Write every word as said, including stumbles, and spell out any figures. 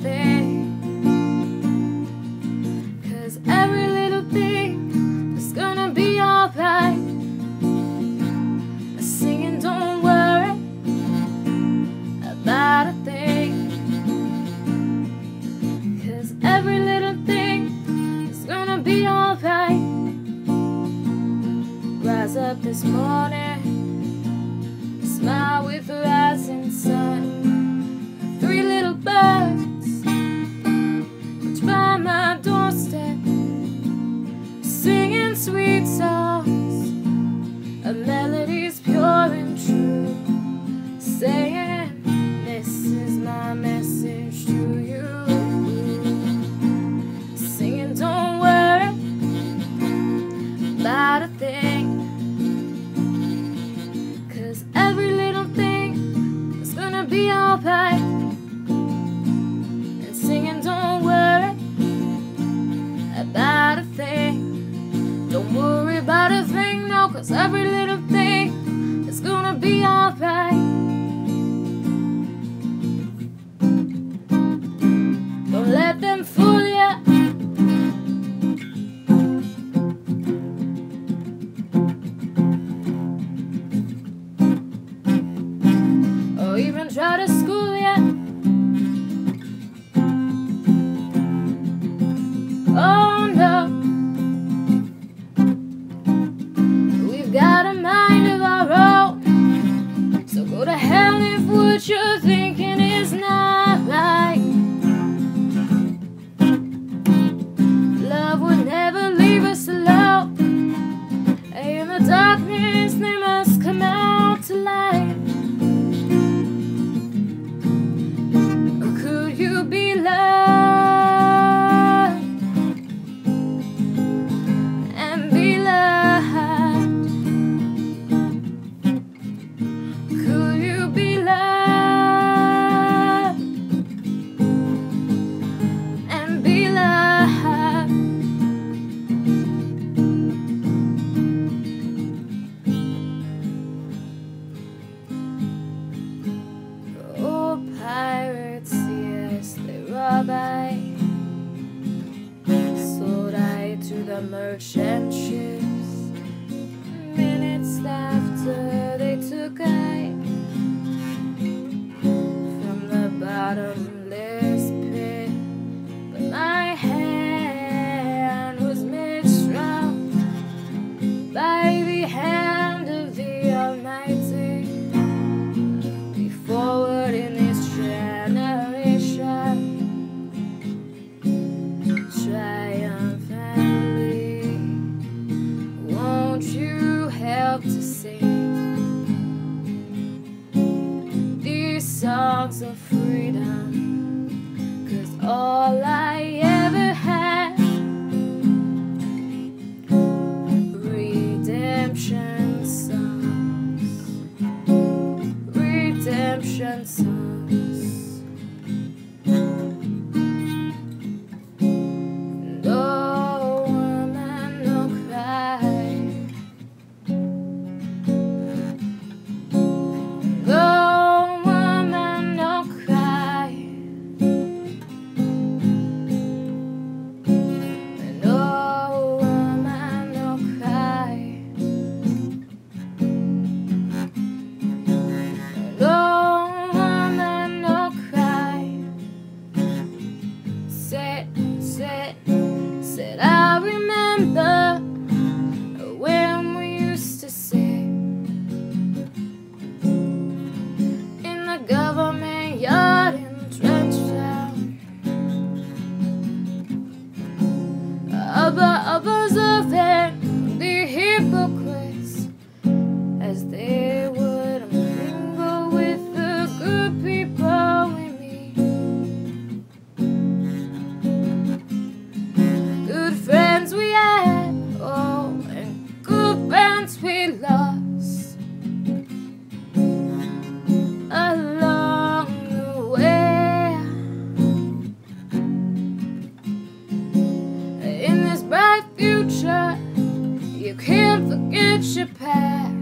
thing, 'cause every little thing is gonna be alright. Singing, don't worry about a thing, 'cause every little thing is gonna be alright. Rise up this morning, smile with the rising sun. Three little birds perch by my doorstep, singing sweet songs, a melody's pure and true, saying, this is my message to you. Singing, don't worry about a thing, 'cause every little thing is gonna be alright. And singing, don't worry about a thing. Don't worry about a thing, no, 'cause every little thing is gonna be alright. Don't let them fool you. Or even try to school you. Oh no, we've got a mind of our own, so go to hell if what you're thinking is not right. Love would never leave us alone, in the darkness they must come out to light. Or could you be loved and be loved? Could you be loved and be loved? Oh, pirates, yes, they rob I, sold I to the merchant ships. Minutes after they took I from the bottomless pit, but my hand was made strong by the hand of the Almighty. Be forward in this generation, triumphantly. Won't you help to sing these songs of freedom? 'Cause all I ever had, redemption songs, redemption songs. No woman, no cry. No woman, no cry. No woman, no cry. No woman, no cry. Said, said, said I remember when we used to sit in the government yard in Trenchtown. Other, others of them, the hypocrites, as they would mingle with the good people we meet. Good friends we had, oh, and good friends we lost along the way. In this bright future, you can't forget your past.